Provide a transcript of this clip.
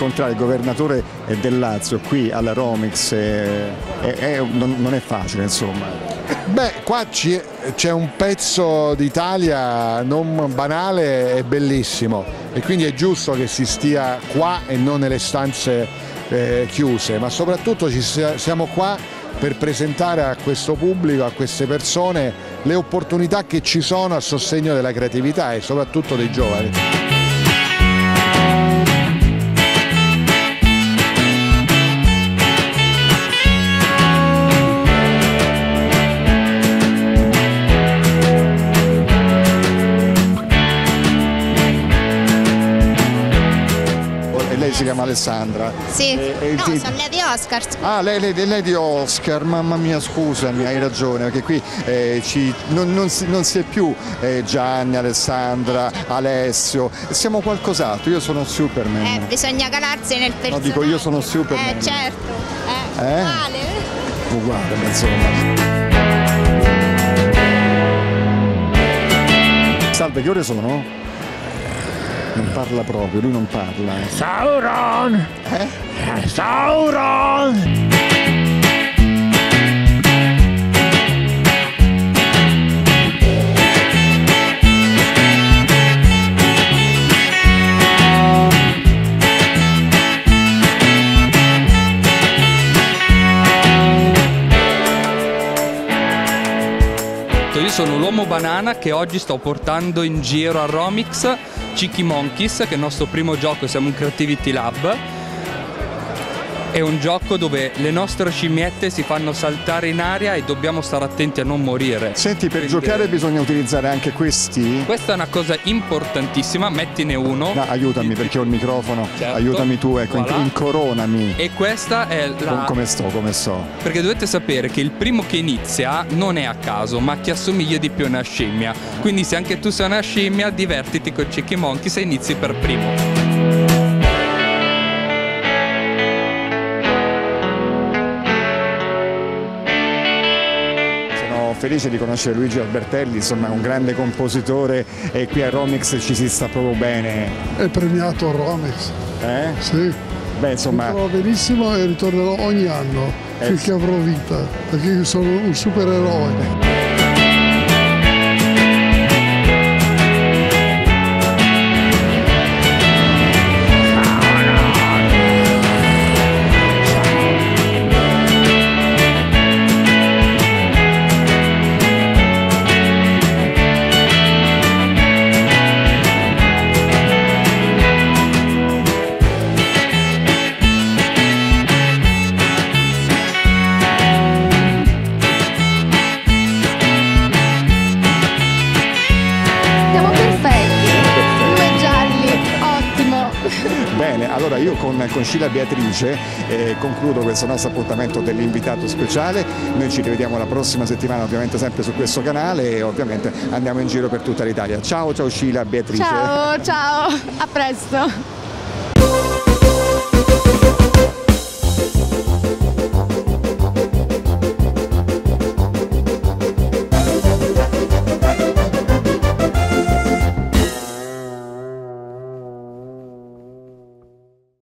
incontrare il governatore del Lazio qui alla Romix non è facile, insomma. Beh, qua c'è un pezzo d'Italia non banale e bellissimo, e quindi è giusto che si stia qua e non nelle stanze chiuse, ma soprattutto siamo qua per presentare a questo pubblico, a queste persone, le opportunità che ci sono a sostegno della creatività e soprattutto dei giovani. Si chiama Alessandra. Sì, no, sono Lady Oscar. Ah, Lady Oscar, mamma mia, scusami, hai ragione, perché qui non si è più Gianni, Alessandra, Alessio, siamo qualcos'altro, io sono Superman. Bisogna calarsi nel personaggio. No, dico io sono Superman. Certo, uguale. Uguale, insomma. Salve, che ore sono? Non parla proprio, lui non parla. Sauron! Sauron! Io sono l'uomo banana che oggi sto portando in giro a Romix Cheeky Monkeys, che è il nostro primo gioco, siamo un Creativity Lab. È un gioco dove le nostre scimmiette si fanno saltare in aria e dobbiamo stare attenti a non morire. Senti, per giocare bisogna utilizzare anche questi? Questa è una cosa importantissima, mettine uno. No, aiutami perché ho il microfono, certo. Aiutami tu, ecco, voilà. Incoronami. E questa è la... Come sto? Perché dovete sapere che il primo che inizia non è a caso, ma chi assomiglia di più a una scimmia. Quindi se anche tu sei una scimmia, divertiti con Cheeky Monkeys e inizi per primo. Felice di conoscere Luigi Albertelli, insomma un grande compositore, e qui a Romix ci si sta proprio bene. È premiato a Romix. Sì. Beh, insomma... Mi trovo benissimo e ritornerò ogni anno finché avrò vita, perché io sono un supereroe. Bene, allora io con Scilla Beatrice concludo questo nostro appuntamento dell'invitato speciale. Noi ci rivediamo la prossima settimana, ovviamente sempre su questo canale, e ovviamente andiamo in giro per tutta l'Italia. Ciao Scilla Beatrice. Ciao, a presto.